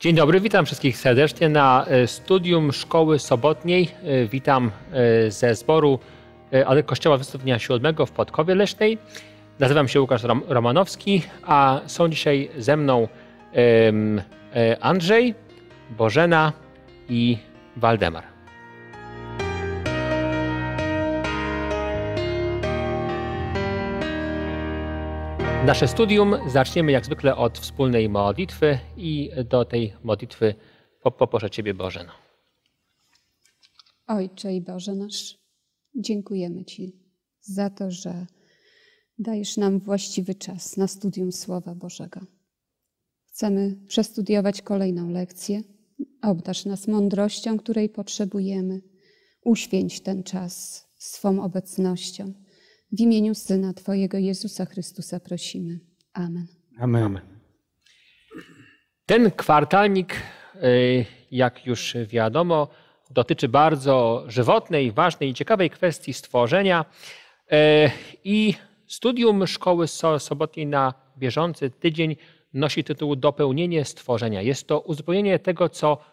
Dzień dobry, witam wszystkich serdecznie na studium Szkoły Sobotniej. Witam ze zboru Kościoła Adwentystów Dnia Siódmego w Podkowie Leśnej. Nazywam się Łukasz Romanowski, a są dzisiaj ze mną Andrzej, Bożena i Waldemar. Nasze studium zaczniemy jak zwykle od wspólnej modlitwy i do tej modlitwy poproszę Ciebie, Bożeno. Ojcze i Boże nasz, dziękujemy Ci za to, że dajesz nam właściwy czas na studium Słowa Bożego. Chcemy przestudiować kolejną lekcję. Obdarz nas mądrością, której potrzebujemy. Uświęć ten czas swą obecnością. W imieniu Syna Twojego Jezusa Chrystusa prosimy. Amen. Amen. Ten kwartalnik, jak już wiadomo, dotyczy bardzo żywotnej, ważnej i ciekawej kwestii stworzenia. I studium Szkoły Sobotniej na bieżący tydzień nosi tytuł Dopełnienie stworzenia. Jest to uzupełnienie tego,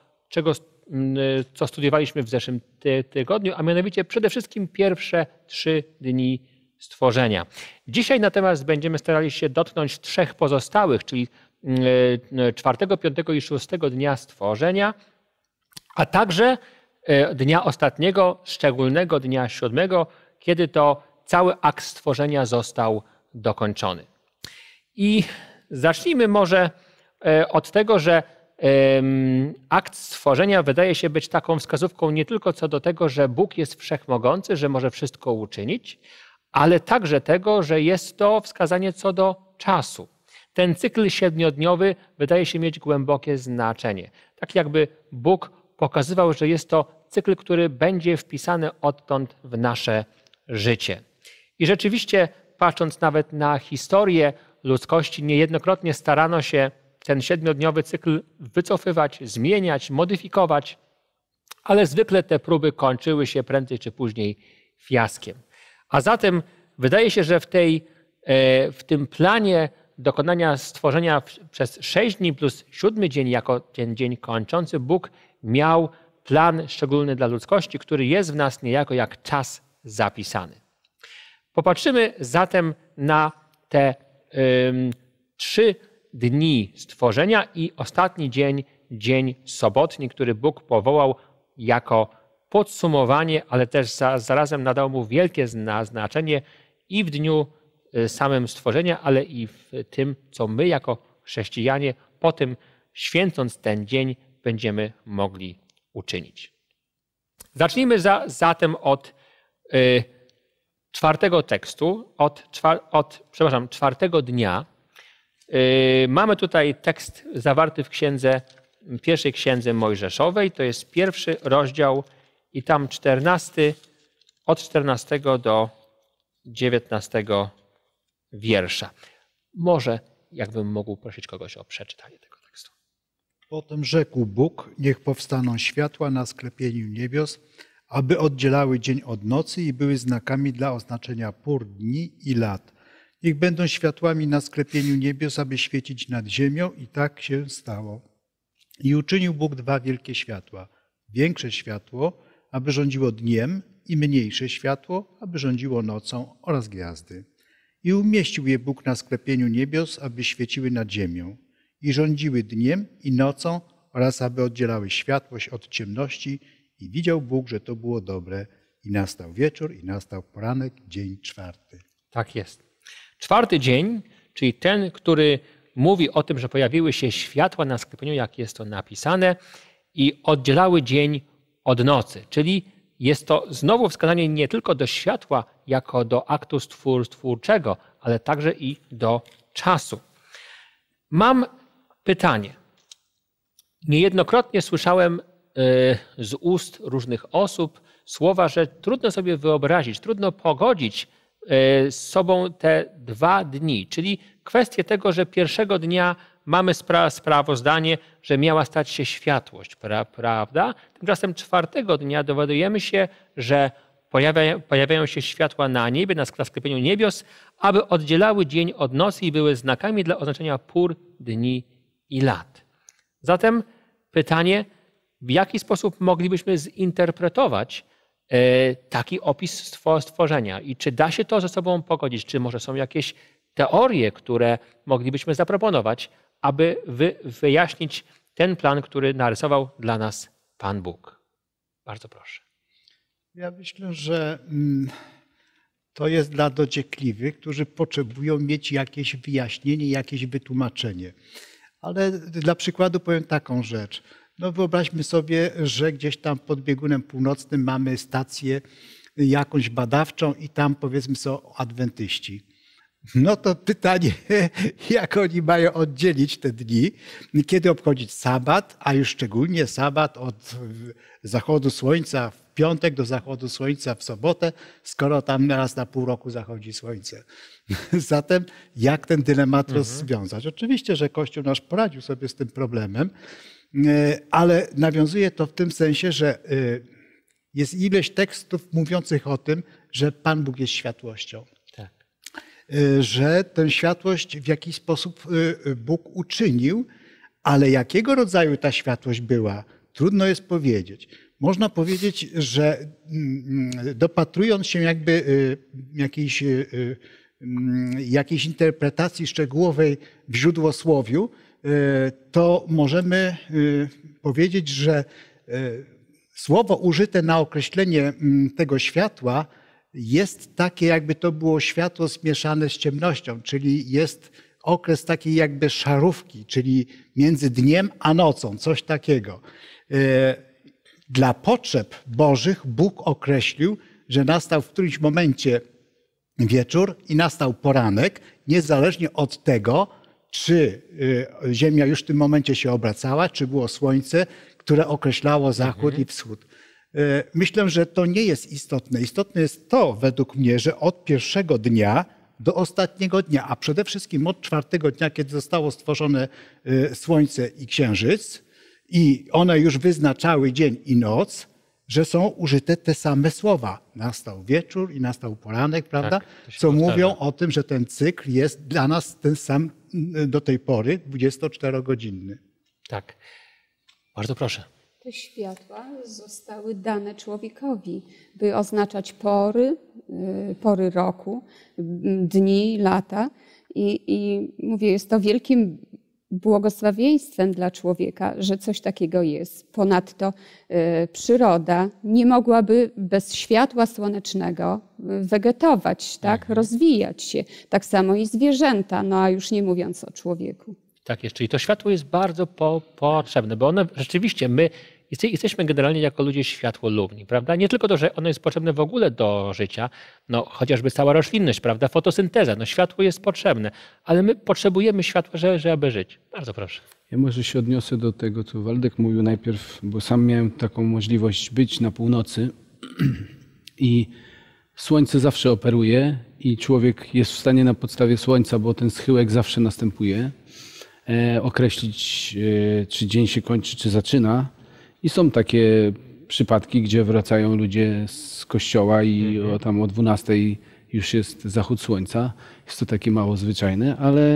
co studiowaliśmy w zeszłym tygodniu, a mianowicie przede wszystkim pierwsze 3 dni stworzenia. Dzisiaj natomiast będziemy starali się dotknąć 3 pozostałych, czyli 4., 5. i 6. dnia stworzenia, a także dnia ostatniego, szczególnego dnia 7, kiedy to cały akt stworzenia został dokończony. I zacznijmy może od tego, że akt stworzenia wydaje się być taką wskazówką nie tylko co do tego, że Bóg jest wszechmogący, że może wszystko uczynić, ale także tego, że jest to wskazanie co do czasu. Ten cykl 7-dniowy wydaje się mieć głębokie znaczenie. Tak jakby Bóg pokazywał, że jest to cykl, który będzie wpisany odtąd w nasze życie. I rzeczywiście, patrząc nawet na historię ludzkości, niejednokrotnie starano się ten 7-dniowy cykl wycofywać, zmieniać, modyfikować, ale zwykle te próby kończyły się prędzej czy później fiaskiem. A zatem wydaje się, że w tym planie dokonania stworzenia przez 6 dni plus 7 dzień jako ten dzień kończący, Bóg miał plan szczególny dla ludzkości, który jest w nas niejako jak czas zapisany. Popatrzymy zatem na te 3 dni stworzenia i ostatni dzień, dzień sobotni, który Bóg powołał jako podsumowanie, ale też zarazem nadał mu wielkie znaczenie i w dniu samym stworzenia, ale i w tym, co my jako chrześcijanie potem, święcąc ten dzień, będziemy mogli uczynić. Zacznijmy zatem od 4. tekstu, od 4. dnia. Mamy tutaj tekst zawarty w pierwszej księdze Mojżeszowej, to jest 1. rozdział i tam od 14 do 19 wiersza. Może jakbym mógł prosić kogoś o przeczytanie tego tekstu. Potem rzekł Bóg, niech powstaną światła na sklepieniu niebios, aby oddzielały dzień od nocy i były znakami dla oznaczenia pór, dni i lat. Niech będą światłami na sklepieniu niebios, aby świecić nad ziemią, i tak się stało. I uczynił Bóg 2 wielkie światła. Większe światło, aby rządziło dniem, i mniejsze światło, aby rządziło nocą, oraz gwiazdy. I umieścił je Bóg na sklepieniu niebios, aby świeciły nad ziemią. I rządziły dniem i nocą, oraz aby oddzielały światłość od ciemności. I widział Bóg, że to było dobre. I nastał wieczór, i nastał poranek, dzień 4. Tak jest. 4. dzień, czyli ten, który mówi o tym, że pojawiły się światła na sklepieniu, jak jest to napisane, i oddzielały dzień od nocy. Czyli jest to znowu wskazanie nie tylko do światła jako do aktu stwórczego, ale także i do czasu. Mam pytanie. Niejednokrotnie słyszałem z ust różnych osób słowa, że trudno sobie wyobrazić, trudno pogodzić z sobą te 2 dni, czyli kwestię tego, że pierwszego dnia mamy sprawozdanie, że miała stać się światłość, prawda? Tymczasem 4. dnia dowiadujemy się, że pojawiają się światła na niebie, na sklepieniu niebios, aby oddzielały dzień od nocy i były znakami dla oznaczenia pór, dni i lat. Zatem pytanie, w jaki sposób moglibyśmy zinterpretować taki opis stworzenia i czy da się to ze sobą pogodzić, czy może są jakieś teorie, które moglibyśmy zaproponować, aby wyjaśnić ten plan, który narysował dla nas Pan Bóg. Bardzo proszę. Ja myślę, że to jest dla dociekliwych, którzy potrzebują mieć jakieś wyjaśnienie, jakieś wytłumaczenie. Ale dla przykładu powiem taką rzecz. No wyobraźmy sobie, że gdzieś tam pod biegunem północnym mamy stację jakąś badawczą i tam powiedzmy są adwentyści. No to pytanie, jak oni mają oddzielić te dni, kiedy obchodzić sabat, a już szczególnie sabat od zachodu słońca w piątek do zachodu słońca w sobotę, skoro tam raz na pół roku zachodzi słońce. Zatem jak ten dylemat rozwiązać? Oczywiście, że Kościół nasz poradził sobie z tym problemem, ale nawiązuje to w tym sensie, że jest ileś tekstów mówiących o tym, że Pan Bóg jest światłością. Tak. Że tę światłość w jakiś sposób Bóg uczynił, ale jakiego rodzaju ta światłość była, trudno jest powiedzieć. Można powiedzieć, że dopatrując się jakby jakiejś interpretacji szczegółowej w źródłosłowiu, to możemy powiedzieć, że słowo użyte na określenie tego światła jest takie, jakby to było światło zmieszane z ciemnością, czyli jest okres takiej jakby szarówki, czyli między dniem a nocą, coś takiego. Dla potrzeb Bożych Bóg określił, że nastał w którymś momencie wieczór i nastał poranek, niezależnie od tego, czy Ziemia już w tym momencie się obracała, czy było słońce, które określało zachód i wschód. Myślę, że to nie jest istotne. Istotne jest to, według mnie, że od pierwszego dnia do ostatniego dnia, a przede wszystkim od czwartego dnia, kiedy zostało stworzone słońce i księżyc i one już wyznaczały dzień i noc, że są użyte te same słowa. Nastał wieczór i nastał poranek, prawda? Tak, co mówią o tym, że ten cykl jest dla nas ten sam do tej pory, 24-godzinny. Tak. Bardzo proszę. Te światła zostały dane człowiekowi, by oznaczać pory roku, dni, lata. I mówię, jest to wielkim błogosławieństwem dla człowieka, że coś takiego jest. Ponadto przyroda nie mogłaby bez światła słonecznego wegetować, tak? Rozwijać się. Tak samo i zwierzęta, no a już nie mówiąc o człowieku. Tak jest, czyli to światło jest bardzo potrzebne, bo one rzeczywiście, my jesteśmy generalnie jako ludzie światłolubni, prawda? Nie tylko to, że ono jest potrzebne w ogóle do życia, no chociażby cała roślinność, prawda? Fotosynteza, no światło jest potrzebne, ale my potrzebujemy światła, żeby żyć. Bardzo proszę. Ja może się odniosę do tego, co Waldek mówił najpierw, bo sam miałem taką możliwość być na północy i słońce zawsze operuje i człowiek jest w stanie na podstawie słońca, bo ten schyłek zawsze następuje, określić, czy dzień się kończy, czy zaczyna. I są takie przypadki, gdzie wracają ludzie z kościoła i tam o 12 już jest zachód słońca. Jest to takie mało zwyczajne,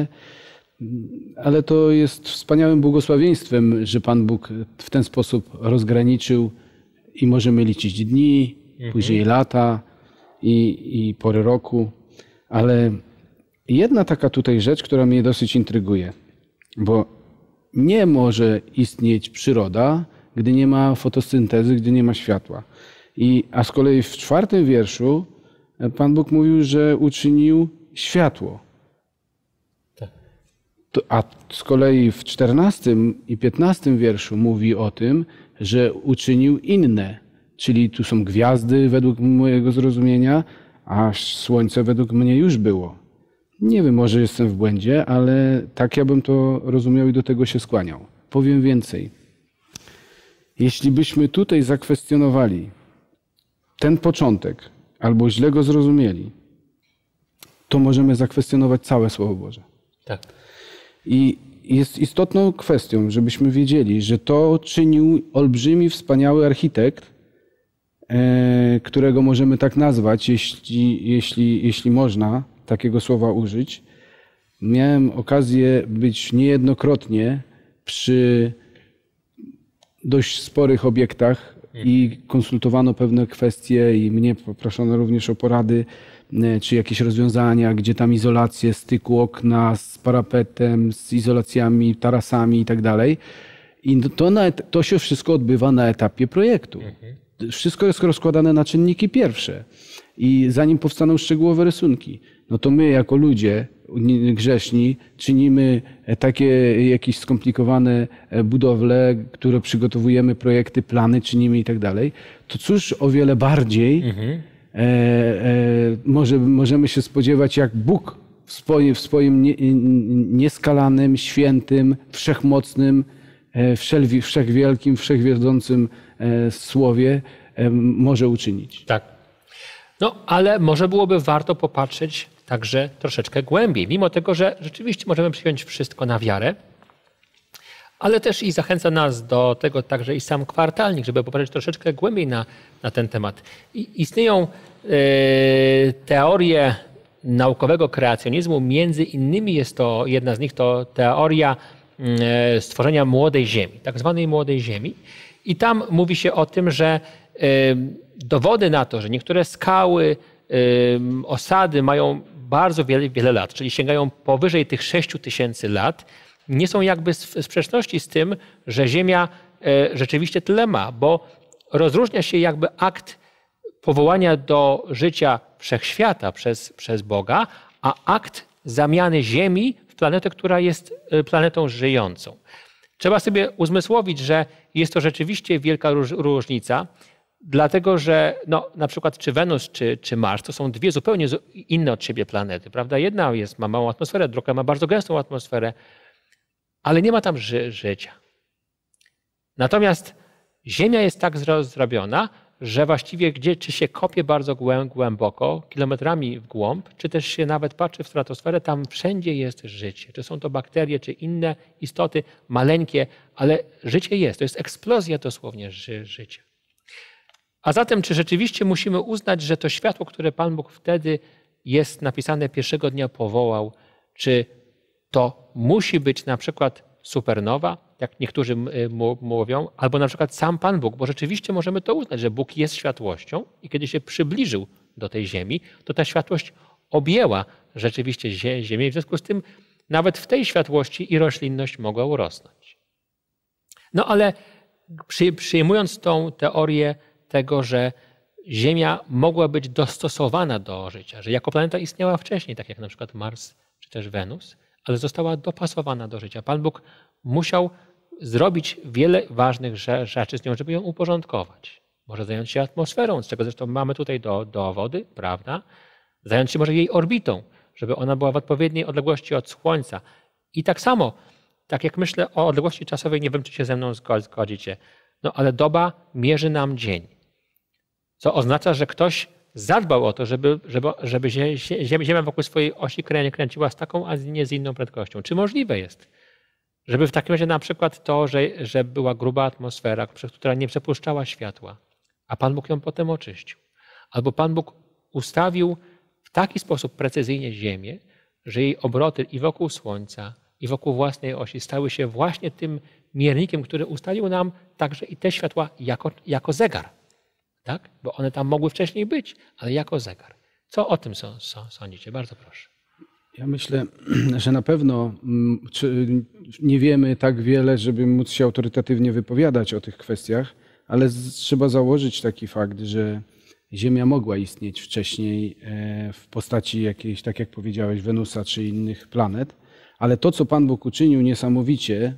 ale to jest wspaniałym błogosławieństwem, że Pan Bóg w ten sposób rozgraniczył i możemy liczyć dni, później lata i pory roku. Ale jedna taka tutaj rzecz, która mnie dosyć intryguje, bo nie może istnieć przyroda, gdy nie ma fotosyntezy, gdy nie ma światła. A z kolei w 4 wierszu Pan Bóg mówił, że uczynił światło. Tak. A z kolei w 14 i 15 wierszu mówi o tym, że uczynił inne. Czyli tu są gwiazdy według mojego zrozumienia, a słońce według mnie już było. Nie wiem, może jestem w błędzie, ale tak ja bym to rozumiał i do tego się skłaniał. Powiem więcej. Jeśli byśmy tutaj zakwestionowali ten początek albo źle go zrozumieli, to możemy zakwestionować całe Słowo Boże. Tak. I jest istotną kwestią, żebyśmy wiedzieli, że to czynił olbrzymi, wspaniały architekt, którego możemy tak nazwać, jeśli można takiego słowa użyć. Miałem okazję być niejednokrotnie przy dość sporych obiektach i konsultowano pewne kwestie i mnie poproszono również o porady, czy jakieś rozwiązania, gdzie tam izolacje styku okna z parapetem, z izolacjami, tarasami i tak dalej. I to się wszystko odbywa na etapie projektu. Wszystko jest rozkładane na czynniki pierwsze. I zanim powstaną szczegółowe rysunki, no to my jako ludzie grzeszni czynimy takie jakieś skomplikowane budowle, które przygotowujemy, projekty, plany czynimy i tak dalej. To cóż o wiele bardziej możemy się spodziewać, jak Bóg w swoim nieskalanym, świętym, wszechmocnym, wszechwielkim, wszechwiedzącym słowie może uczynić. Tak. No, ale może byłoby warto popatrzeć także troszeczkę głębiej, mimo tego, że rzeczywiście możemy przyjąć wszystko na wiarę, ale też i zachęca nas do tego także i sam kwartalnik, żeby popatrzeć troszeczkę głębiej na ten temat. Istnieją teorie naukowego kreacjonizmu, między innymi jest to, jedna z nich to teoria stworzenia młodej Ziemi, tak zwanej młodej Ziemi. I tam mówi się o tym, że dowody na to, że niektóre skały, osady mają bardzo wiele lat, czyli sięgają powyżej tych 6000 lat, nie są jakby w sprzeczności z tym, że Ziemia rzeczywiście tyle ma, bo rozróżnia się jakby akt powołania do życia wszechświata przez Boga, a akt zamiany Ziemi w planetę, która jest planetą żyjącą. Trzeba sobie uzmysłowić, że jest to rzeczywiście wielka różnica, dlatego że no, na przykład czy Wenus, czy Mars to są dwie zupełnie inne od siebie planety. Prawda? Jedna ma małą atmosferę, druga ma bardzo gęstą atmosferę, ale nie ma tam życia. Natomiast Ziemia jest tak zrobiona, że właściwie czy się kopie bardzo głęboko, kilometrami w głąb, czy też się nawet patrzy w stratosferę, tam wszędzie jest życie. Czy są to bakterie, czy inne istoty maleńkie, ale życie jest. To jest eksplozja dosłownie życia. A zatem, czy rzeczywiście musimy uznać, że to światło, które Pan Bóg wtedy jest napisane pierwszego dnia powołał, czy to musi być na przykład supernowa, jak niektórzy mówią, albo na przykład sam Pan Bóg, bo rzeczywiście możemy to uznać, że Bóg jest światłością i kiedy się przybliżył do tej ziemi, to ta światłość objęła rzeczywiście ziemię i w związku z tym nawet w tej światłości i roślinność mogła urosnąć. No ale przyjmując tą teorię tego, że Ziemia mogła być dostosowana do życia, że jako planeta istniała wcześniej, tak jak na przykład Mars czy też Wenus, ale została dopasowana do życia. Pan Bóg musiał zrobić wiele ważnych rzeczy z nią, żeby ją uporządkować. Może zająć się atmosferą, z czego zresztą mamy tutaj dowody, prawda? Zająć się może jej orbitą, żeby ona była w odpowiedniej odległości od Słońca. I tak samo, tak jak myślę o odległości czasowej, nie wiem, czy się ze mną zgodzicie, no ale doba mierzy nam dzień. Co oznacza, że ktoś zadbał o to, żeby Ziemia wokół swojej osi kręciła z taką, a nie z inną prędkością. Czy możliwe jest, żeby w takim razie na przykład to, że była gruba atmosfera, która nie przepuszczała światła, a Pan Bóg ją potem oczyścił. Albo Pan Bóg ustawił w taki sposób precyzyjnie Ziemię, że jej obroty i wokół Słońca, i wokół własnej osi stały się właśnie tym miernikiem, który ustalił nam także i te światła jako zegar. Tak? Bo one tam mogły wcześniej być, ale jako zegar. Co o tym sądzicie? Bardzo proszę. Ja myślę, że na pewno nie wiemy tak wiele, żeby móc się autorytatywnie wypowiadać o tych kwestiach, ale trzeba założyć taki fakt, że Ziemia mogła istnieć wcześniej w postaci jakiejś, tak jak powiedziałeś, Wenusa czy innych planet, ale to, co Pan Bóg uczynił niesamowicie,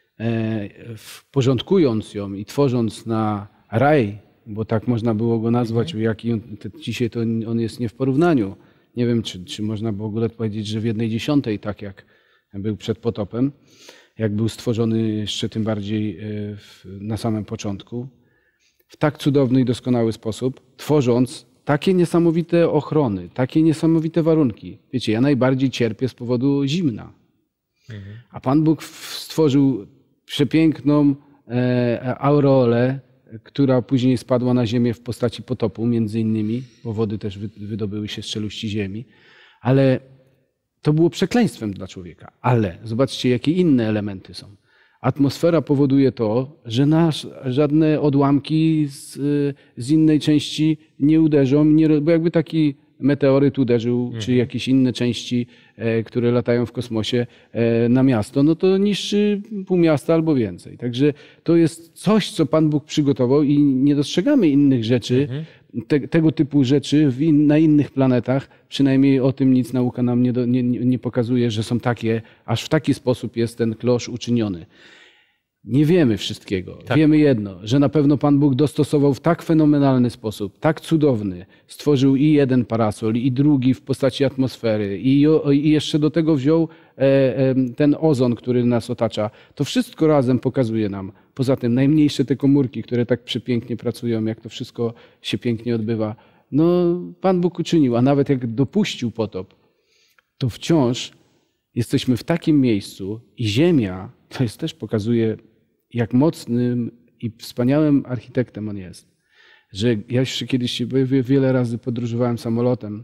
porządkując ją i tworząc na raj, bo tak można było go nazwać, jaki dzisiaj to on jest nie w porównaniu. Nie wiem, czy można w ogóle powiedzieć, że w 1/10, tak jak był przed potopem, jak był stworzony jeszcze tym bardziej na samym początku, w tak cudowny i doskonały sposób, tworząc takie niesamowite ochrony, takie niesamowite warunki. Wiecie, ja najbardziej cierpię z powodu zimna. A Pan Bóg stworzył przepiękną aureolę, która później spadła na ziemię w postaci potopu, między innymi, bo wody też wydobyły się z czeluści ziemi. Ale to było przekleństwem dla człowieka. Ale zobaczcie, jakie inne elementy są. Atmosfera powoduje to, że żadne odłamki z innej części nie uderzą, bo jakby taki meteoryt uderzył, czy jakieś inne części, które latają w kosmosie na miasto, no to niszczy pół miasta albo więcej. Także to jest coś, co Pan Bóg przygotował i nie dostrzegamy innych rzeczy, tego typu rzeczy na innych planetach. Przynajmniej o tym nic nauka nam nie pokazuje, że są takie, aż w taki sposób jest ten klosz uczyniony. Nie wiemy wszystkiego. Tak. Wiemy jedno, że na pewno Pan Bóg dostosował w tak fenomenalny sposób, tak cudowny. Stworzył i jeden parasol, i drugi w postaci atmosfery, i jeszcze do tego wziął ten ozon, który nas otacza. To wszystko razem pokazuje nam. Poza tym najmniejsze te komórki, które tak przepięknie pracują, jak to wszystko się pięknie odbywa. No, Pan Bóg uczynił, a nawet jak dopuścił potop, to wciąż jesteśmy w takim miejscu i Ziemia, to jest też pokazuje, jak mocnym i wspaniałym architektem on jest. Że ja jeszcze kiedyś wiele razy podróżowałem samolotem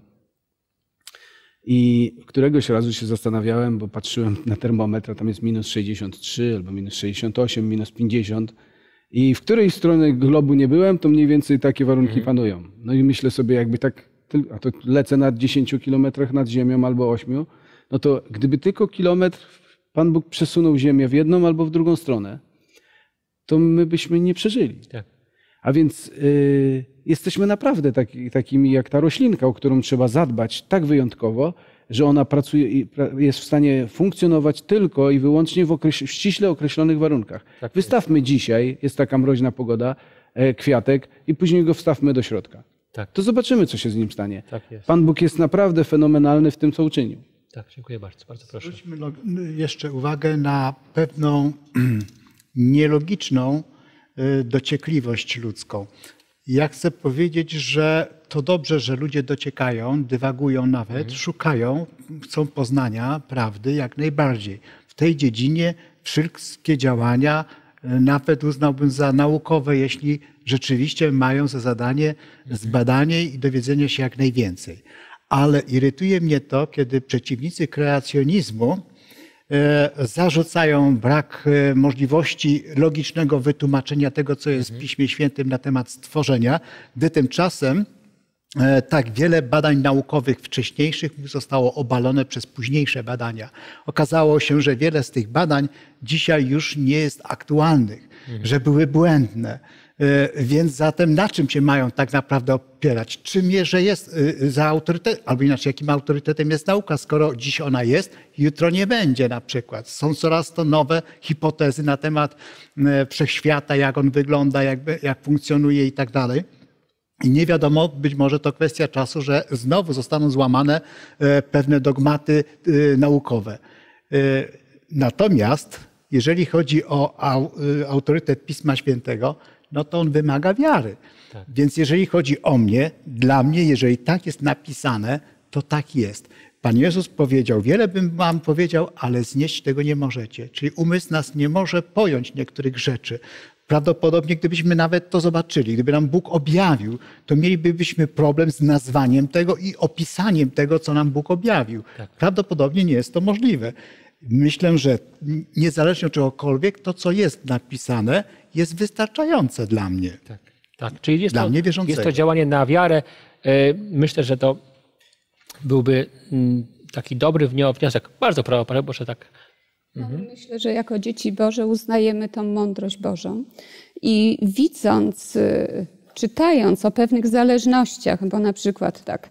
i któregoś razu się zastanawiałem, bo patrzyłem na termometr, a tam jest minus 63 albo minus 68, minus 50 i w której stronie globu nie byłem, to mniej więcej takie warunki panują. No i myślę sobie, jakby tak, a to lecę na 10 kilometrach nad ziemią albo 8, no to gdyby tylko kilometr Pan Bóg przesunął Ziemię w jedną albo w drugą stronę, to my byśmy nie przeżyli. Tak. A więc jesteśmy naprawdę takimi jak ta roślinka, o którą trzeba zadbać tak wyjątkowo, że ona pracuje i jest w stanie funkcjonować tylko i wyłącznie w ściśle określonych warunkach. Tak. Wystawmy dzisiaj, jest taka mroźna pogoda, kwiatek i później go wstawmy do środka. Tak. To zobaczymy, co się z nim stanie. Tak jest. Pan Bóg jest naprawdę fenomenalny w tym, co uczynił. Tak, dziękuję bardzo. Bardzo proszę. Zwróćmy jeszcze uwagę na pewną nielogiczną dociekliwość ludzką. Ja chcę powiedzieć, że to dobrze, że ludzie dociekają, dywagują nawet, szukają, chcą poznania prawdy jak najbardziej. W tej dziedzinie wszystkie działania nawet uznałbym za naukowe, jeśli rzeczywiście mają za zadanie zbadanie i dowiedzenie się jak najwięcej. Ale irytuje mnie to, kiedy przeciwnicy kreacjonizmu zarzucają brak możliwości logicznego wytłumaczenia tego, co jest w Piśmie Świętym na temat stworzenia, gdy tymczasem tak wiele badań naukowych wcześniejszych zostało obalone przez późniejsze badania. Okazało się, że wiele z tych badań dzisiaj już nie jest aktualnych, że były błędne. Więc zatem na czym się mają tak naprawdę opierać? Czym jest za autorytet, albo inaczej, jakim autorytetem jest nauka, skoro dziś ona jest, jutro nie będzie na przykład. Są coraz to nowe hipotezy na temat wszechświata, jak on wygląda, jak funkcjonuje i tak dalej. I nie wiadomo, być może to kwestia czasu, że znowu zostaną złamane pewne dogmaty naukowe. Natomiast jeżeli chodzi o autorytet Pisma Świętego, no to on wymaga wiary. Tak. Więc jeżeli chodzi o mnie, dla mnie, jeżeli tak jest napisane, to tak jest. Pan Jezus powiedział, wiele bym wam powiedział, ale znieść tego nie możecie. Czyli umysł nas nie może pojąć niektórych rzeczy. Prawdopodobnie, gdybyśmy nawet to zobaczyli, gdyby nam Bóg objawił, to mielibyśmy problem z nazwaniem tego i opisaniem tego, co nam Bóg objawił. Tak. Prawdopodobnie nie jest to możliwe. Myślę, że niezależnie od czegokolwiek, to, co jest napisane, jest wystarczające dla mnie. Tak. Czyli jest to działanie na wiarę. Myślę, że to byłby taki dobry wniosek. Bardzo proszę tak. Myślę, że jako dzieci Boże uznajemy tą mądrość Bożą i widząc, czytając o pewnych zależnościach, bo na przykład tak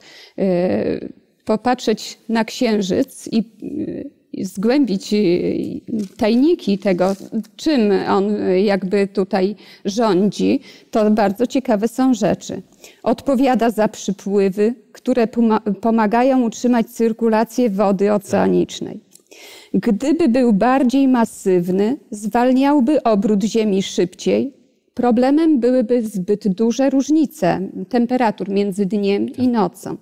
popatrzeć na Księżyc i zgłębić tajniki tego, czym on jakby tutaj rządzi, to bardzo ciekawe są rzeczy. Odpowiada za przypływy, które pomagają utrzymać cyrkulację wody oceanicznej. Gdyby był bardziej masywny, zwalniałby obrót Ziemi szybciej. Problemem byłyby zbyt duże różnice temperatur między dniem i nocą.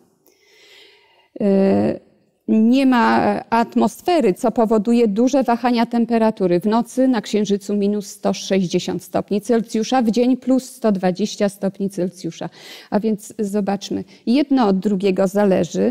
Nie ma atmosfery, co powoduje duże wahania temperatury. W nocy na Księżycu minus 160 stopni Celsjusza, w dzień plus 120 stopni Celsjusza. A więc zobaczmy, jedno od drugiego zależy.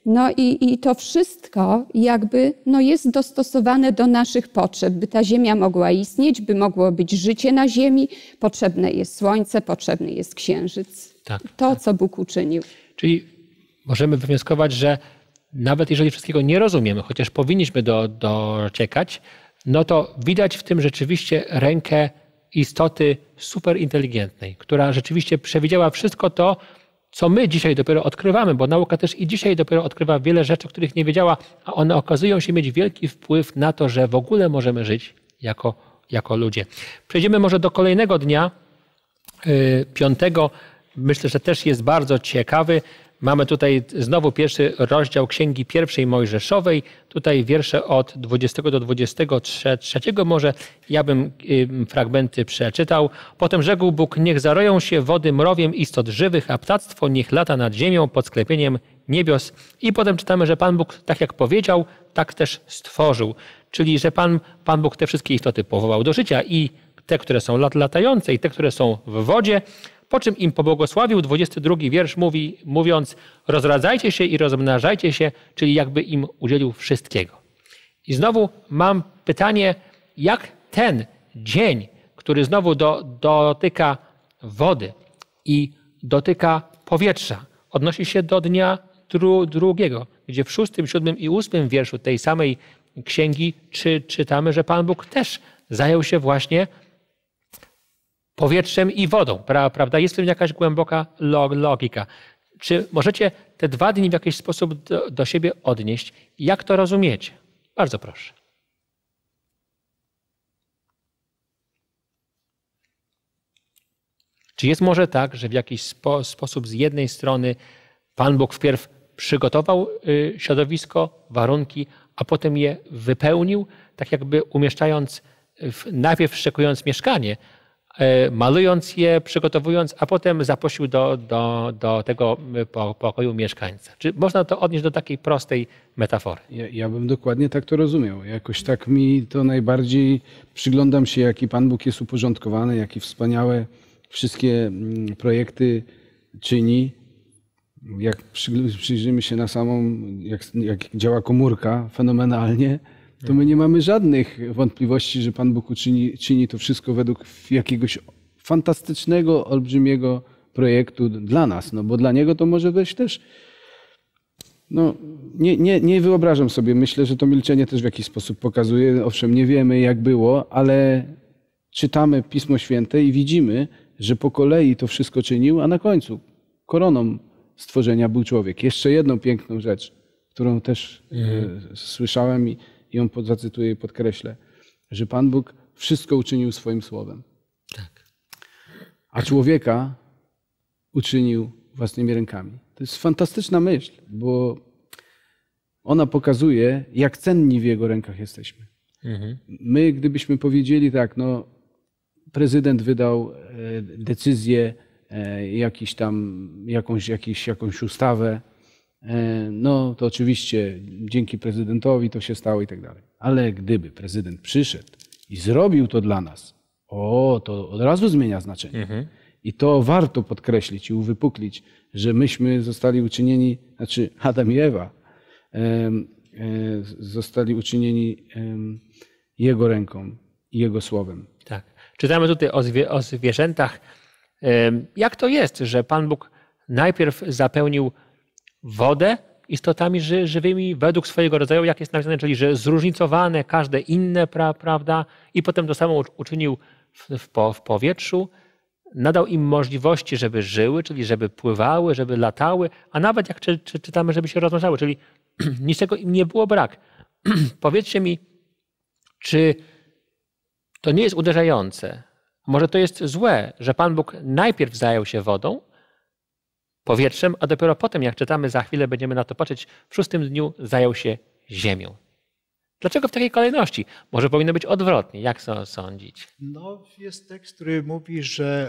No i to wszystko jakby jest dostosowane do naszych potrzeb, by ta ziemia mogła istnieć, by mogło być życie na ziemi. Potrzebne jest słońce, potrzebny jest księżyc. Tak, to, co Bóg uczynił. Czyli możemy wywnioskować, że nawet jeżeli wszystkiego nie rozumiemy, chociaż powinniśmy dociekać, no to widać w tym rzeczywiście rękę istoty superinteligentnej, która rzeczywiście przewidziała wszystko to, co my dzisiaj dopiero odkrywamy, bo nauka też i dzisiaj dopiero odkrywa wiele rzeczy, których nie wiedziała, a one okazują się mieć wielki wpływ na to, że w ogóle możemy żyć jako ludzie. Przejdziemy może do kolejnego dnia, 5. Myślę, że też jest bardzo ciekawy. Mamy tutaj znowu pierwszy rozdział Księgi Pierwszej Mojżeszowej. Tutaj wiersze od 20 do 23. Może ja bym fragmenty przeczytał. Potem rzekł Bóg, niech zaroją się wody mrowiem istot żywych, a ptactwo niech lata nad ziemią pod sklepieniem niebios. I potem czytamy, że Pan Bóg, tak jak powiedział, tak też stworzył. Czyli, że Pan Bóg te wszystkie istoty powołał do życia i te, które są latające i te, które są w wodzie. Po czym im pobłogosławił, 22 wiersz mówiąc, rozradzajcie się i rozmnażajcie się, czyli jakby im udzielił wszystkiego. I znowu mam pytanie, jak ten dzień, który znowu dotyka wody i dotyka powietrza, odnosi się do dnia drugiego, gdzie w 6., 7. i 8. wierszu tej samej księgi czytamy, że Pan Bóg też zajął się właśnie powietrzem i wodą, prawda? Jest w tym jakaś głęboka logika. Czy możecie te 2 dni w jakiś sposób do siebie odnieść? Jak to rozumiecie? Bardzo proszę. Czy jest może tak, że w jakiś sposób z jednej strony Pan Bóg wpierw przygotował środowisko, warunki, a potem je wypełnił, tak jakby umieszczając, najpierw szykując mieszkanie, malując je, przygotowując, a potem zaprosił do tego pokoju mieszkańca. Czy można to odnieść do takiej prostej metafory? Ja bym dokładnie tak to rozumiał. Jakoś tak mi to najbardziej przyglądam się, jaki Pan Bóg jest uporządkowany, jakie wspaniałe wszystkie projekty czyni. Jak przyjrzymy się na samą, jak działa komórka fenomenalnie, to my nie mamy żadnych wątpliwości, że Pan Bóg czyni to wszystko według jakiegoś fantastycznego, olbrzymiego projektu dla nas. No bo dla Niego to może być też... No, nie wyobrażam sobie. Myślę, że to milczenie też w jakiś sposób pokazuje. Owszem, nie wiemy jak było, ale czytamy Pismo Święte i widzimy, że po kolei to wszystko czynił, a na końcu koroną stworzenia był człowiek. Jeszcze jedną piękną rzecz, którą też słyszałem i ją zacytuję i podkreślę, że Pan Bóg wszystko uczynił swoim słowem. Tak. A człowieka uczynił własnymi rękami. To jest fantastyczna myśl, bo ona pokazuje, jak cenni w Jego rękach jesteśmy. My, gdybyśmy powiedzieli tak, no prezydent wydał decyzję, jakąś ustawę, no to oczywiście dzięki prezydentowi to się stało i tak dalej. Ale gdyby prezydent przyszedł i zrobił to dla nas, to od razu zmienia znaczenie. I to warto podkreślić i uwypuklić, że myśmy zostali uczynieni, znaczy Adam i Ewa zostali uczynieni Jego ręką i Jego słowem. Tak. Czytamy tutaj o zwierzętach. Jak to jest, że Pan Bóg najpierw zapełnił wodę istotami żywymi według swojego rodzaju, jak jest napisane, czyli że zróżnicowane, każde inne, prawda? I potem to samo uczynił w powietrzu. Nadał im możliwości, żeby żyły, czyli żeby pływały, żeby latały, a nawet jak czytamy, żeby się rozmnażały, czyli niczego im nie było brak. Powiedzcie mi, czy to nie jest uderzające? Może to jest złe, że Pan Bóg najpierw zajął się wodą, powietrzem, a dopiero potem, jak czytamy, za chwilę będziemy na to patrzeć, w 6. dniu zajął się ziemią. Dlaczego w takiej kolejności? Może powinno być odwrotnie. Jak sądzić? No, jest tekst, który mówi, że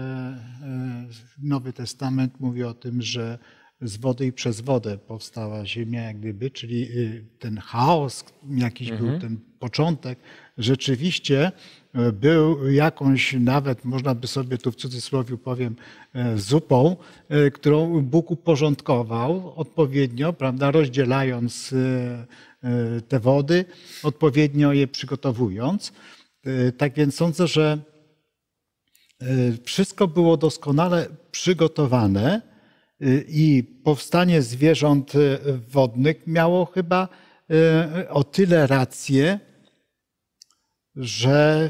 Nowy Testament mówi o tym, że z wody i przez wodę powstała ziemia, jak gdyby, czyli ten chaos jakiś był, ten początek, rzeczywiście był jakąś, nawet można by sobie tu w cudzysłowie powiem, zupą, którą Bóg uporządkował odpowiednio, prawda, rozdzielając te wody, odpowiednio je przygotowując. Tak więc sądzę, że wszystko było doskonale przygotowane i powstanie zwierząt wodnych miało chyba o tyle rację, że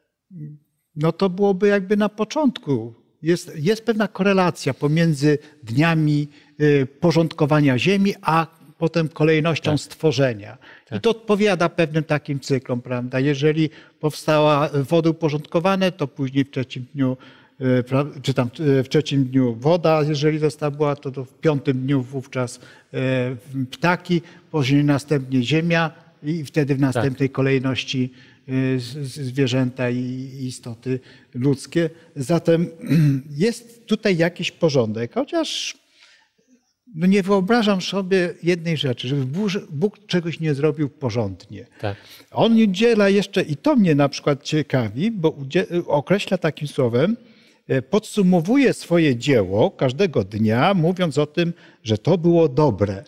no to byłoby jakby na początku. Jest pewna korelacja pomiędzy dniami porządkowania ziemi, a potem kolejnością stworzenia. I to odpowiada pewnym takim cyklom, prawda? Jeżeli powstała wody uporządkowane, to później w trzecim dniu, czy tam w trzecim dniu woda, jeżeli była, to w piątym dniu wówczas ptaki, później następnie ziemia i wtedy w następnej kolejności zwierzęta i istoty ludzkie. Zatem jest tutaj jakiś porządek, chociaż no nie wyobrażam sobie jednej rzeczy, żeby Bóg czegoś nie zrobił porządnie. Tak. On udziela jeszcze, i to mnie na przykład ciekawi, bo określa takim słowem, podsumowuje swoje dzieło każdego dnia, mówiąc o tym, że to było dobre.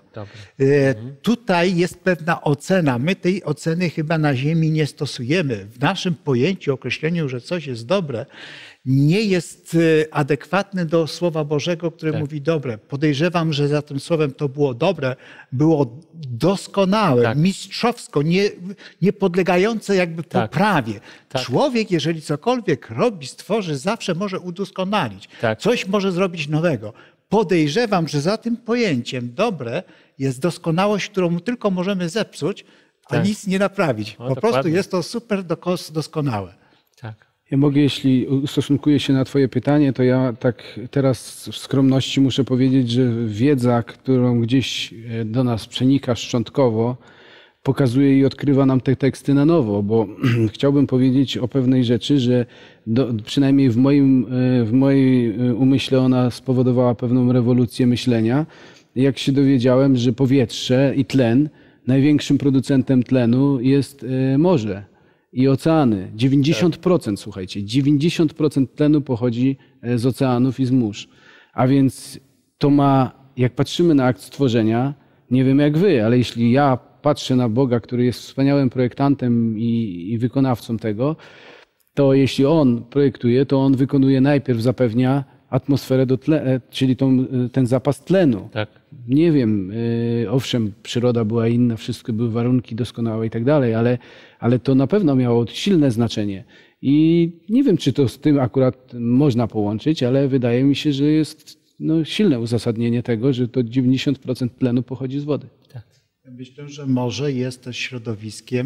Tutaj jest pewna ocena. My tej oceny chyba na ziemi nie stosujemy. W naszym pojęciu, określeniu, że coś jest dobre, nie jest adekwatny do Słowa Bożego, które mówi dobre. Podejrzewam, że za tym słowem to było dobre, było doskonałe, mistrzowsko, nie podlegające jakby poprawie. Człowiek, jeżeli cokolwiek robi, stworzy, zawsze może udoskonalić. Coś może zrobić nowego. Podejrzewam, że za tym pojęciem dobre jest doskonałość, którą tylko możemy zepsuć, a nic nie naprawić. Po prostu jest to super doskonałe. Ja mogę, jeśli ustosunkuję się na twoje pytanie, to ja tak teraz w skromności muszę powiedzieć, że wiedza, którą gdzieś do nas przenika szczątkowo, pokazuje i odkrywa nam te teksty na nowo, bo chciałbym powiedzieć o pewnej rzeczy, że przynajmniej w mojej umyśle ona spowodowała pewną rewolucję myślenia. Jak się dowiedziałem, że powietrze i tlen, największym producentem tlenu jest morze i oceany. 90%, słuchajcie, 90% tlenu pochodzi z oceanów i z mórz. A więc to ma, jak patrzymy na akt stworzenia, nie wiem jak wy, ale jeśli ja patrzę na Boga, który jest wspaniałym projektantem i wykonawcą tego, to jeśli On projektuje, to On wykonuje najpierw, zapewnia atmosferę czyli ten zapas tlenu. Nie wiem, owszem, przyroda była inna, wszystko były warunki doskonałe i tak dalej, ale to na pewno miało silne znaczenie. I nie wiem, czy to z tym akurat można połączyć, ale wydaje mi się, że jest silne uzasadnienie tego, że to 90% tlenu pochodzi z wody. Myślę, że morze jest też środowiskiem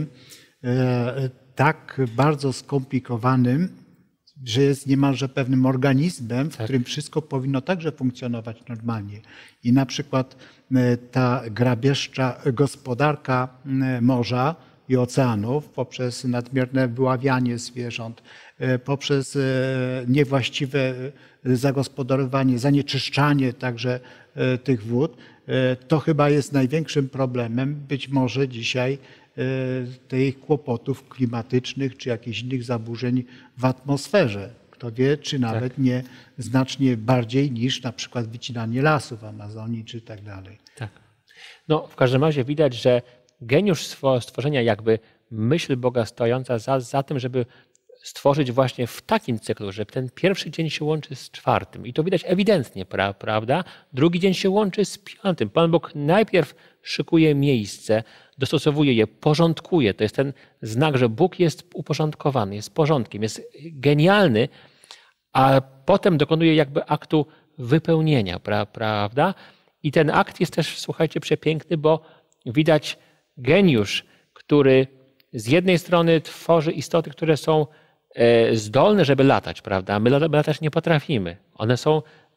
tak bardzo skomplikowanym, że jest niemalże pewnym organizmem, w którym wszystko powinno także funkcjonować normalnie. I na przykład ta grabieżcza gospodarka morza i oceanów poprzez nadmierne wyławianie zwierząt, poprzez niewłaściwe zagospodarowanie, zanieczyszczanie także tych wód, to chyba jest największym problemem być może dzisiaj tych kłopotów klimatycznych czy jakichś innych zaburzeń w atmosferze. Kto wie, czy nawet nie znacznie bardziej niż na przykład wycinanie lasów w Amazonii czy tak dalej. No, w każdym razie widać, że geniusz stworzenia, jakby myśl Boga stojąca za tym, żeby stworzyć właśnie w takim cyklu, że ten pierwszy dzień się łączy z czwartym. I to widać ewidentnie, prawda? Drugi dzień się łączy z piątym. Pan Bóg najpierw szykuje miejsce, dostosowuje je, porządkuje. To jest ten znak, że Bóg jest uporządkowany, jest porządkiem, jest genialny, a potem dokonuje jakby aktu wypełnienia, prawda? I ten akt jest też, słuchajcie, przepiękny, bo widać geniusz, który z jednej strony tworzy istoty, które są zdolne, żeby latać, prawda? My latać nie potrafimy. One są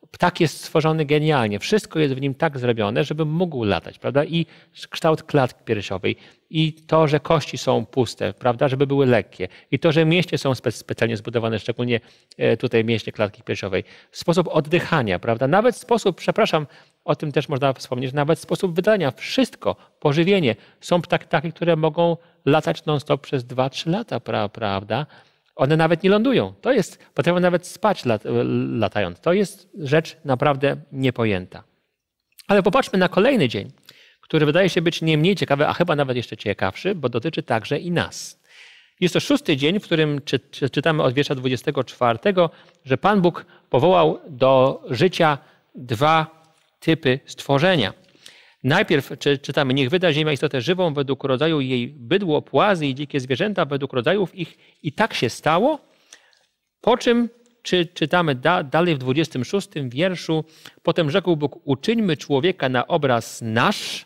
ptak jest stworzony genialnie. Wszystko jest w nim tak zrobione, żeby mógł latać, prawda? I kształt klatki piersiowej, i to, że kości są puste, prawda? Żeby były lekkie. I to, że mięśnie są specjalnie zbudowane, szczególnie tutaj mięśnie klatki piersiowej. Sposób oddychania, prawda? Nawet sposób, przepraszam, o tym też można wspomnieć, nawet sposób wydania, wszystko, pożywienie. Są ptaki, które mogą latać non-stop przez 2-3 lata, prawda? One nawet nie lądują. Potrafią nawet spać latając. To jest rzecz naprawdę niepojęta. Ale popatrzmy na kolejny dzień, który wydaje się być nie mniej ciekawy, a chyba nawet jeszcze ciekawszy, bo dotyczy także i nas. Jest to 6. dzień, w którym czytamy od wiersza 24, że Pan Bóg powołał do życia 2 typy stworzenia. Najpierw czytamy, niech wyda ziemia istotę żywą według rodzaju jej bydło, płazy i dzikie zwierzęta według rodzajów ich. I tak się stało. Po czym czytamy dalej w 26 wierszu. Potem rzekł Bóg, uczyńmy człowieka na obraz nasz,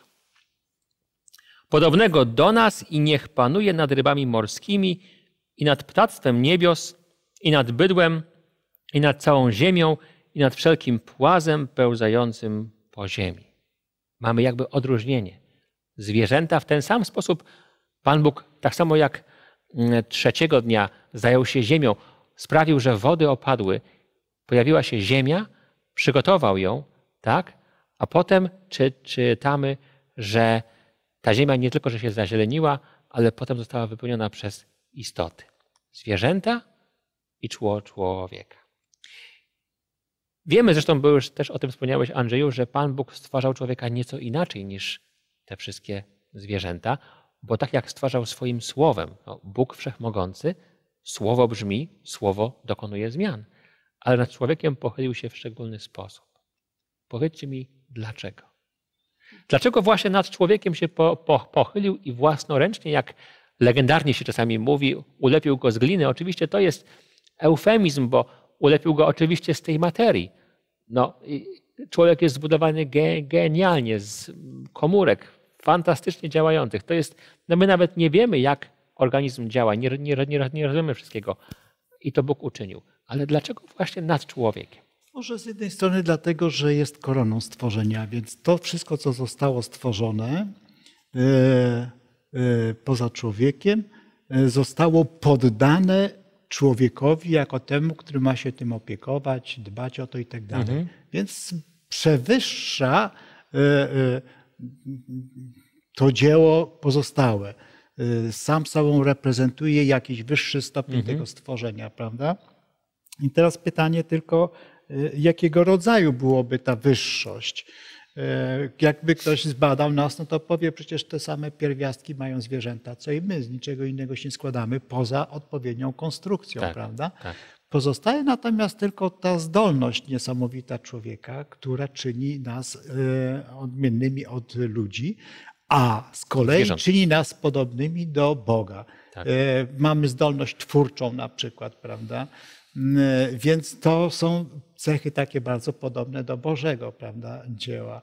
podobnego do nas i niech panuje nad rybami morskimi i nad ptactwem niebios i nad bydłem i nad całą ziemią i nad wszelkim płazem pełzającym po ziemi. Mamy jakby odróżnienie. Zwierzęta w ten sam sposób Pan Bóg, tak samo jak 3. dnia zajął się ziemią, sprawił, że wody opadły, pojawiła się ziemia, przygotował ją, tak? A potem czytamy, że ta ziemia nie tylko, że się zazieleniła, ale potem została wypełniona przez istoty. Zwierzęta i człowieka. Wiemy, zresztą, bo już też o tym wspomniałeś, Andrzeju, że Pan Bóg stwarzał człowieka nieco inaczej niż te wszystkie zwierzęta, bo tak jak stwarzał swoim słowem, Bóg Wszechmogący, słowo brzmi, słowo dokonuje zmian, ale nad człowiekiem pochylił się w szczególny sposób. Powiedzcie mi, dlaczego? Dlaczego właśnie nad człowiekiem się pochylił i własnoręcznie, jak legendarnie się czasami mówi, ulepił go z gliny? Oczywiście to jest eufemizm, bo ulepił go oczywiście z tej materii. No, człowiek jest zbudowany genialnie z komórek fantastycznie działających. To jest, no my nawet nie wiemy, jak organizm działa, nie rozumiemy wszystkiego. I to Bóg uczynił. Ale dlaczego właśnie nad człowiekiem? Może z jednej strony dlatego, że jest koroną stworzenia, więc to wszystko, co zostało stworzone poza człowiekiem, zostało poddane człowiekowi jako temu, który ma się tym opiekować, dbać o to i tak dalej. Więc przewyższa to dzieło pozostałe. Sam sobą reprezentuje jakiś wyższy stopień tego stworzenia, prawda? I teraz pytanie tylko, jakiego rodzaju byłoby ta wyższość? Jakby ktoś zbadał nas, no to powie, przecież te same pierwiastki mają zwierzęta, co i my. Z niczego innego się nie składamy poza odpowiednią konstrukcją, tak, prawda? Tak. Pozostaje natomiast tylko ta zdolność niesamowita człowieka, która czyni nas odmiennymi od ludzi, a z kolei czyni nas podobnymi do Boga. Tak. Mamy zdolność twórczą na przykład, prawda? Więc to są cechy takie bardzo podobne do Bożego, prawda, dzieła.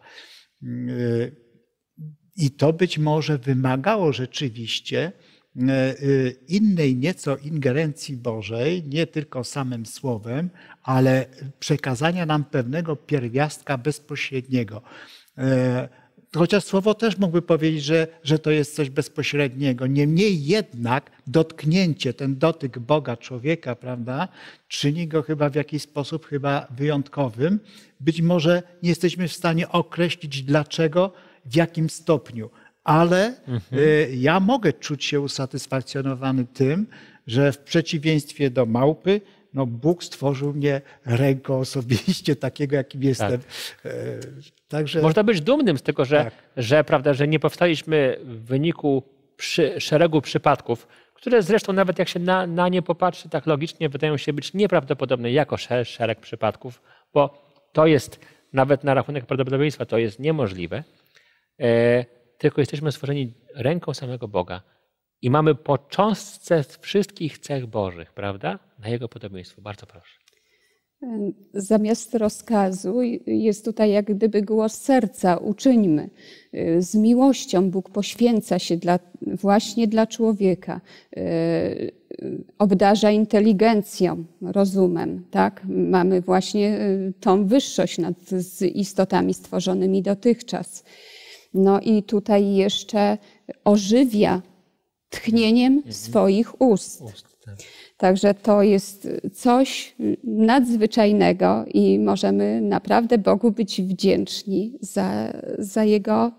I to być może wymagało rzeczywiście innej nieco ingerencji Bożej, nie tylko samym słowem, ale przekazania nam pewnego pierwiastka bezpośredniego. Chociaż słowo też mógłby powiedzieć, że to jest coś bezpośredniego. Niemniej jednak dotknięcie, ten dotyk Boga, człowieka, prawda, czyni go chyba w jakiś sposób chyba wyjątkowym. Być może nie jesteśmy w stanie określić dlaczego, w jakim stopniu. Ale ja mogę czuć się usatysfakcjonowany tym, że w przeciwieństwie do małpy, no Bóg stworzył mnie ręką osobiście, takiego jakim jestem. Tak. Także... Można być dumnym z tego, prawda, że nie powstaliśmy w wyniku szeregu przypadków, które zresztą nawet jak się na nie popatrzy tak logicznie, wydają się być nieprawdopodobne jako szereg przypadków, bo to jest nawet na rachunek prawdopodobieństwa to jest niemożliwe. Tylko jesteśmy stworzeni ręką samego Boga i mamy po cząstce wszystkich cech Bożych, prawda? Na Jego podobieństwo. Bardzo proszę. Zamiast rozkazu jest tutaj jak gdyby głos serca. Uczyńmy. Z miłością Bóg poświęca się właśnie dla człowieka. Obdarza inteligencją, rozumem. Tak? Mamy właśnie tą wyższość nad istotami stworzonymi dotychczas. No i tutaj jeszcze ożywia tchnieniem swoich ust. Także to jest coś nadzwyczajnego i możemy naprawdę Bogu być wdzięczni za Jego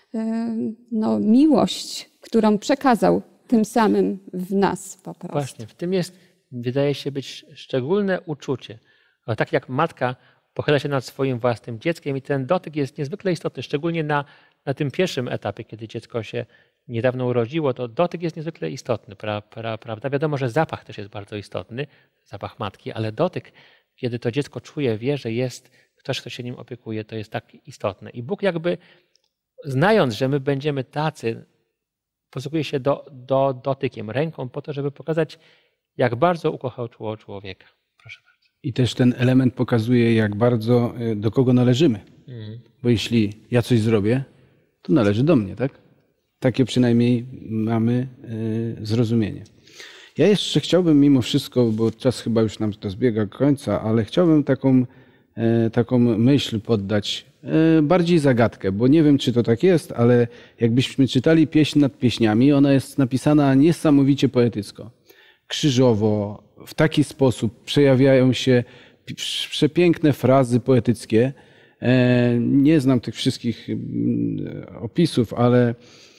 miłość, którą przekazał tym samym w nas po prostu. Właśnie, w tym jest, wydaje się być szczególne uczucie. O, tak jak matka pochyla się nad swoim własnym dzieckiem i ten dotyk jest niezwykle istotny, szczególnie na tym pierwszym etapie, kiedy dziecko się niedawno urodziło, to dotyk jest niezwykle istotny, prawda? Wiadomo, że zapach też jest bardzo istotny, zapach matki, ale dotyk, kiedy to dziecko czuje, wie, że jest ktoś, kto się nim opiekuje, to jest tak istotne. I Bóg jakby, znając, że my będziemy tacy, posługuje się dotykiem, ręką po to, żeby pokazać, jak bardzo ukochał człowieka. Proszę bardzo. I też ten element pokazuje, jak bardzo, do kogo należymy. Bo jeśli ja coś zrobię, to należy do mnie, tak? Takie przynajmniej mamy zrozumienie. Ja jeszcze chciałbym mimo wszystko, bo czas chyba już nam to zbiega końca, ale chciałbym taką myśl poddać, bardziej zagadkę, bo nie wiem, czy to tak jest, ale jakbyśmy czytali pieśń nad pieśniami, ona jest napisana niesamowicie poetycko, krzyżowo, w taki sposób przejawiają się przepiękne frazy poetyckie. Nie znam tych wszystkich opisów, ale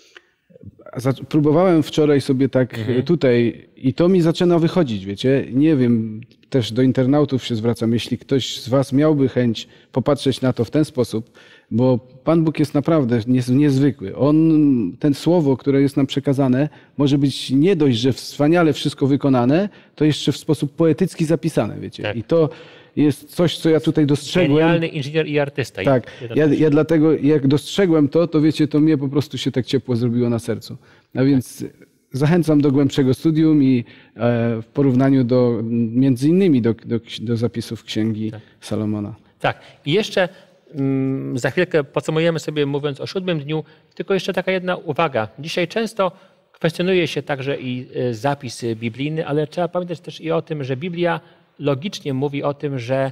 próbowałem wczoraj sobie tak tutaj i to mi zaczyna wychodzić, wiecie. Nie wiem, też do internautów się zwracam, jeśli ktoś z was miałby chęć popatrzeć na to w ten sposób, bo Pan Bóg jest naprawdę niezwykły. Ten słowo, które jest nam przekazane, może być nie dość, że wspaniale wszystko wykonane, to jeszcze w sposób poetycki zapisane, wiecie. Tak. I to jest coś, co ja tutaj dostrzegłem. Genialny inżynier i artysta. Tak. Ja dlatego, jak dostrzegłem to wiecie, to mnie po prostu się tak ciepło zrobiło na sercu. A więc zachęcam do głębszego studium i w porównaniu między innymi do zapisów Księgi Salomona. Tak. I jeszcze za chwilkę podsumujemy sobie, mówiąc o 7 dniu, tylko jeszcze taka jedna uwaga. Dzisiaj często kwestionuje się także i zapis biblijny, ale trzeba pamiętać też i o tym, że Biblia logicznie mówi o tym, że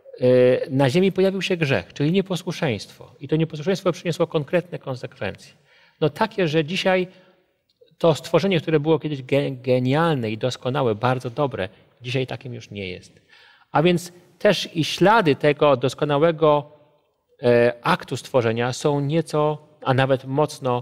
na ziemi pojawił się grzech, czyli nieposłuszeństwo. I to nieposłuszeństwo przyniosło konkretne konsekwencje. No takie, że dzisiaj to stworzenie, które było kiedyś genialne i doskonałe, bardzo dobre, dzisiaj takim już nie jest. A więc też i ślady tego doskonałego aktu stworzenia są nieco, a nawet mocno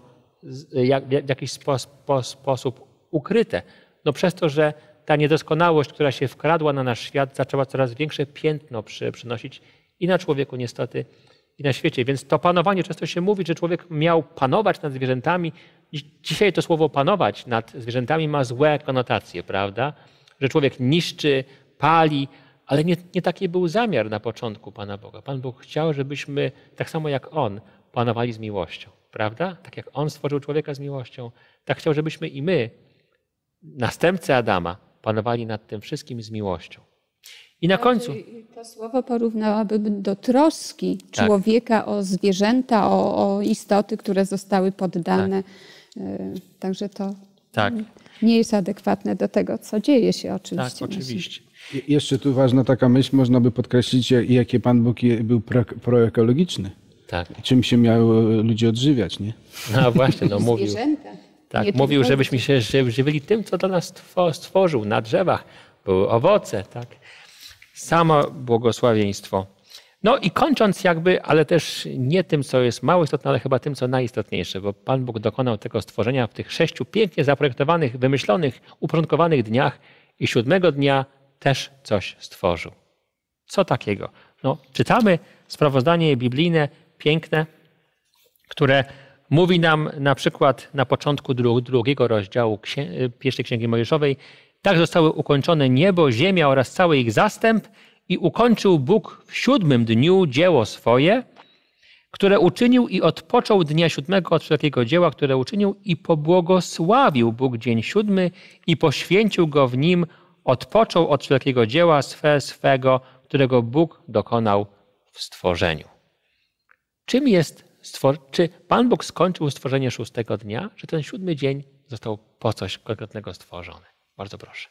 w jakiś sposób ukryte. No przez to, że ta niedoskonałość, która się wkradła na nasz świat, zaczęła coraz większe piętno przynosić i na człowieku niestety, i na świecie. Więc to panowanie, często się mówi, że człowiek miał panować nad zwierzętami. Dzisiaj to słowo panować nad zwierzętami ma złe konotacje, prawda? Że człowiek niszczy, pali, ale nie taki był zamiar na początku Pana Boga. Pan Bóg chciał, żebyśmy, tak samo jak On, panowali z miłością, prawda? Tak jak On stworzył człowieka z miłością, tak chciał, żebyśmy i my, następcy Adama, panowali nad tym wszystkim z miłością. I na końcu... To słowo porównałabym do troski człowieka o zwierzęta, o istoty, które zostały poddane. Także to nie jest adekwatne do tego, co dzieje się oczywiście. Tak, oczywiście. Jeszcze tu ważna taka myśl, można by podkreślić, jakie Pan Bóg był proekologiczny. Tak. Czym się miały ludzie odżywiać, nie? No właśnie, no mówił. Zwierzęta. Tak, mówił, żebyśmy się żywili tym, co dla nas stworzył. Na drzewach były owoce, tak. Samo błogosławieństwo. No i kończąc jakby, ale też nie tym, co jest mało istotne, ale chyba tym, co najistotniejsze, bo Pan Bóg dokonał tego stworzenia w tych 6 pięknie zaprojektowanych, wymyślonych, uporządkowanych dniach i 7 dnia też coś stworzył. Co takiego? No, czytamy sprawozdanie biblijne, piękne, które mówi nam na przykład na początku 2 rozdziału pierwszej Księgi Mojżeszowej: tak zostały ukończone niebo, ziemia oraz cały ich zastęp i ukończył Bóg w 7 dniu dzieło swoje, które uczynił i odpoczął dnia 7 od wszelkiego dzieła, które uczynił i pobłogosławił Bóg dzień 7 i poświęcił go w nim, odpoczął od wszelkiego dzieła swego, którego Bóg dokonał w stworzeniu. Czy Pan Bóg skończył stworzenie 6 dnia, czy ten 7 dzień został po coś konkretnego stworzony? Bardzo proszę.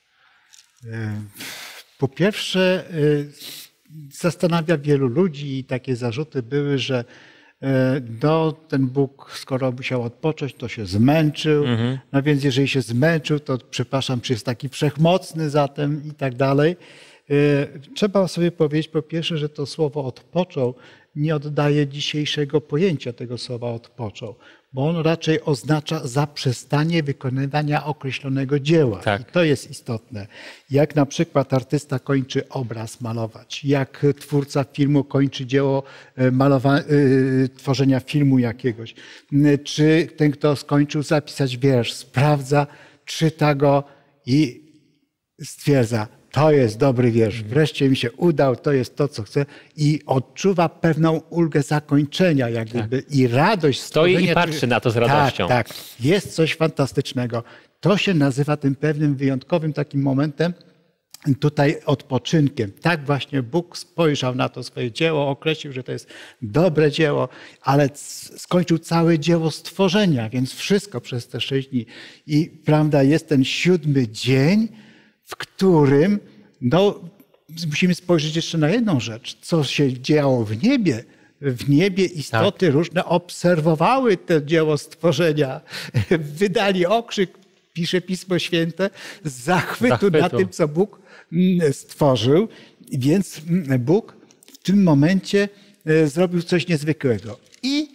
Po pierwsze, zastanawia wielu ludzi i takie zarzuty były, że ten Bóg, skoro musiał odpocząć, to się zmęczył. No więc jeżeli się zmęczył, to przepraszam, czy jest taki wszechmocny zatem i tak dalej. Trzeba sobie powiedzieć po pierwsze, że to słowo odpoczął nie oddaje dzisiejszego pojęcia tego słowa odpoczął, bo on raczej oznacza zaprzestanie wykonywania określonego dzieła. Tak. I to jest istotne. Jak na przykład artysta kończy obraz malować, jak twórca filmu kończy dzieło tworzenia filmu jakiegoś, czy ten, kto skończył zapisać wiersz, sprawdza, czyta go i stwierdza, to jest dobry wiersz, wreszcie mi się udał, to jest to, co chcę i odczuwa pewną ulgę zakończenia jak gdyby i radość stworzenia. Stoi i patrzy na to z radością. Tak, tak. Jest coś fantastycznego. To się nazywa tym pewnym wyjątkowym takim momentem, tutaj odpoczynkiem. Tak właśnie Bóg spojrzał na to swoje dzieło, określił, że to jest dobre dzieło, ale skończył całe dzieło stworzenia, więc wszystko przez te 6 dni. I prawda, jest ten 7 dzień, w którym musimy spojrzeć jeszcze na jedną rzecz, co się działo w niebie. W niebie istoty różne obserwowały to dzieło stworzenia, wydali okrzyk, pisze Pismo Święte, z zachwytu na tym, co Bóg stworzył. Więc Bóg w tym momencie zrobił coś niezwykłego. I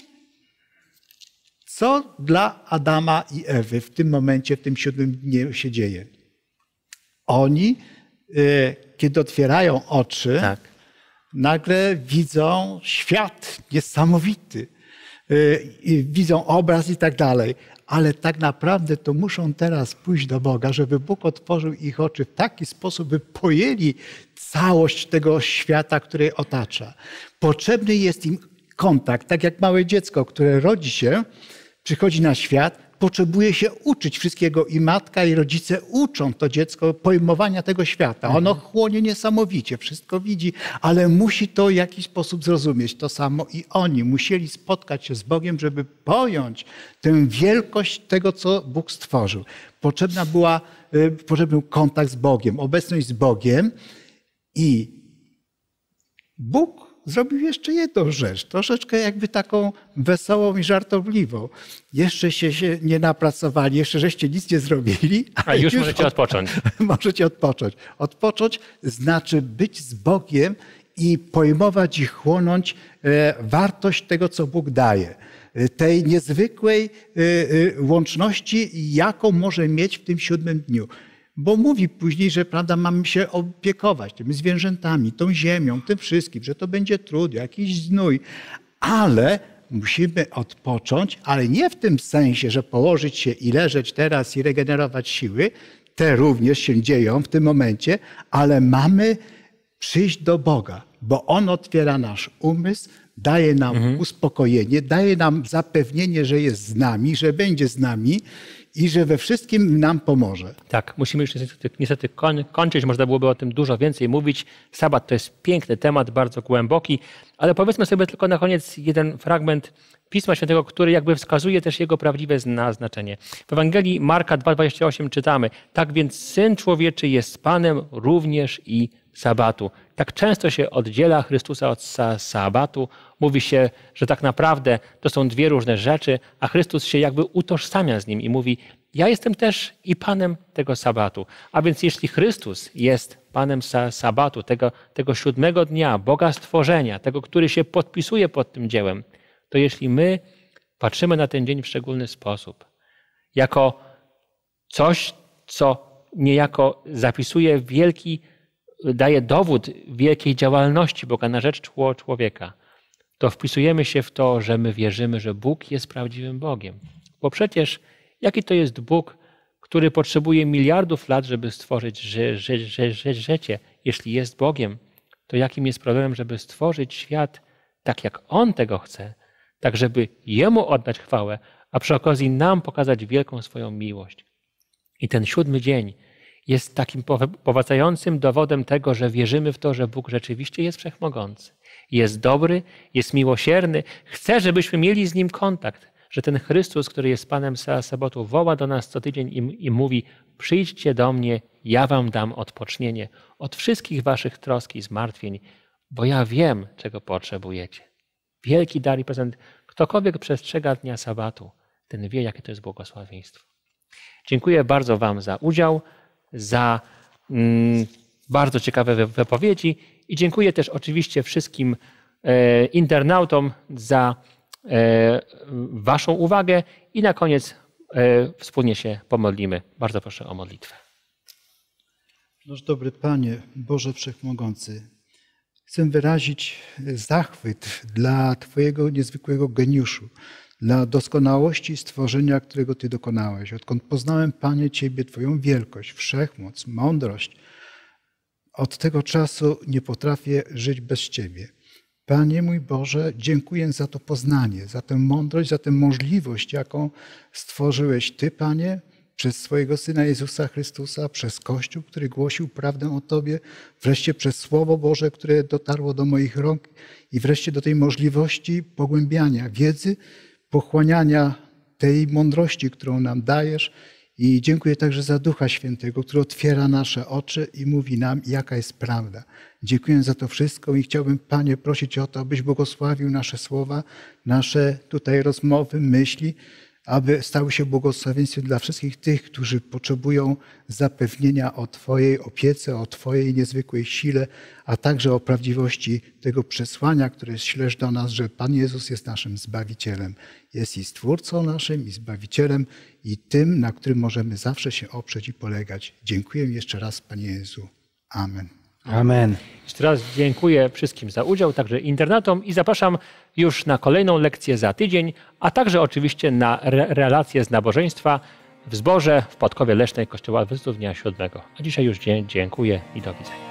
co dla Adama i Ewy w tym momencie, w tym 7 dniu się dzieje? Oni, kiedy otwierają oczy, nagle widzą świat niesamowity. Widzą obraz i tak dalej. Ale tak naprawdę to muszą teraz pójść do Boga, żeby Bóg otworzył ich oczy w taki sposób, by pojęli całość tego świata, który otacza. Potrzebny jest im kontakt, tak jak małe dziecko, które rodzi się, przychodzi na świat, potrzebuje się uczyć wszystkiego i matka i rodzice uczą to dziecko pojmowania tego świata. Ono chłonie niesamowicie, wszystko widzi, ale musi to w jakiś sposób zrozumieć. To samo i oni musieli spotkać się z Bogiem, żeby pojąć tę wielkość tego, co Bóg stworzył. Potrzebny był kontakt z Bogiem, obecność z Bogiem i Bóg zrobił jeszcze jedną rzecz, troszeczkę jakby taką wesołą i żartobliwą. Jeszcze się nie napracowali, jeszcze żeście nic nie zrobili. A już możecie odpocząć. Możecie odpocząć. Odpocząć znaczy być z Bogiem i pojmować i chłonąć wartość tego, co Bóg daje. Tej niezwykłej łączności, jaką może mieć w tym 7 dniu. Bo mówi później, że prawda, mamy się opiekować tymi zwierzętami, tą ziemią, tym wszystkim, że to będzie trud, jakiś znój, ale musimy odpocząć, ale nie w tym sensie, że położyć się i leżeć teraz i regenerować siły, te również się dzieją w tym momencie, ale mamy przyjść do Boga, bo On otwiera nasz umysł, daje nam uspokojenie, daje nam zapewnienie, że jest z nami, że będzie z nami i że we wszystkim nam pomoże. Tak, musimy już niestety kończyć. Można byłoby o tym dużo więcej mówić. Sabat to jest piękny temat, bardzo głęboki, ale powiedzmy sobie tylko na koniec jeden fragment Pisma Świętego, który jakby wskazuje też jego prawdziwe znaczenie. W Ewangelii Marka 2,28 czytamy: tak więc Syn Człowieczy jest Panem również i sabatu. Tak często się oddziela Chrystusa od sabatu. Mówi się, że tak naprawdę to są 2 różne rzeczy, a Chrystus się jakby utożsamia z nim i mówi: ja jestem też i Panem tego sabatu. A więc jeśli Chrystus jest Panem sabatu, tego 7 dnia, Boga stworzenia, tego, który się podpisuje pod tym dziełem, to jeśli my patrzymy na ten dzień w szczególny sposób, jako coś, co niejako zapisuje daje dowód wielkiej działalności Boga na rzecz człowieka, to wpisujemy się w to, że my wierzymy, że Bóg jest prawdziwym Bogiem. Bo przecież jaki to jest Bóg, który potrzebuje miliardów lat, żeby stworzyć życie? Jeśli jest Bogiem, to jakim jest problemem, żeby stworzyć świat tak, jak On tego chce, tak żeby Jemu oddać chwałę, a przy okazji nam pokazać wielką swoją miłość. I ten 7 dzień jest takim powracającym dowodem tego, że wierzymy w to, że Bóg rzeczywiście jest wszechmogący. Jest dobry, jest miłosierny, chce, żebyśmy mieli z Nim kontakt. Że ten Chrystus, który jest Panem Sabaotu, woła do nas co tydzień i mówi: przyjdźcie do mnie, ja wam dam odpocznienie od wszystkich waszych trosk i zmartwień, bo ja wiem, czego potrzebujecie. Wielki dar i prezent. Ktokolwiek przestrzega dnia Sabatu, ten wie, jakie to jest błogosławieństwo. Dziękuję bardzo wam za udział, za bardzo ciekawe wypowiedzi i dziękuję też oczywiście wszystkim internautom za waszą uwagę i na koniec wspólnie się pomodlimy. Bardzo proszę o modlitwę. Nasz dobry Panie, Boże Wszechmogący, chcę wyrazić zachwyt dla Twojego niezwykłego geniuszu, dla doskonałości stworzenia, którego Ty dokonałeś. Odkąd poznałem, Panie, Ciebie, Twoją wielkość, wszechmoc, mądrość, od tego czasu nie potrafię żyć bez Ciebie. Panie mój Boże, dziękuję za to poznanie, za tę mądrość, za tę możliwość, jaką stworzyłeś Ty, Panie, przez swojego Syna Jezusa Chrystusa, przez Kościół, który głosił prawdę o Tobie, wreszcie przez Słowo Boże, które dotarło do moich rąk i wreszcie do tej możliwości pogłębiania wiedzy, pochłaniania tej mądrości, którą nam dajesz. I dziękuję także za Ducha Świętego, który otwiera nasze oczy i mówi nam, jaka jest prawda. Dziękuję za to wszystko i chciałbym, Panie, prosić o to, abyś błogosławił nasze słowa, nasze tutaj rozmowy, myśli, aby stały się błogosławieństwem dla wszystkich tych, którzy potrzebują zapewnienia o Twojej opiece, o Twojej niezwykłej sile, a także o prawdziwości tego przesłania, które ślesz do nas, że Pan Jezus jest naszym Zbawicielem. Jest i Stwórcą naszym, i Zbawicielem, i tym, na którym możemy zawsze się oprzeć i polegać. Dziękuję jeszcze raz, Panie Jezu. Amen. Amen. Jeszcze raz dziękuję wszystkim za udział, także internautom i zapraszam już na kolejną lekcję za tydzień, a także oczywiście na relacje z nabożeństwa w Zborze w Podkowie Lesznej Kościoła Adwentystów Dnia Siódmego. A dzisiaj już dziękuję i do widzenia.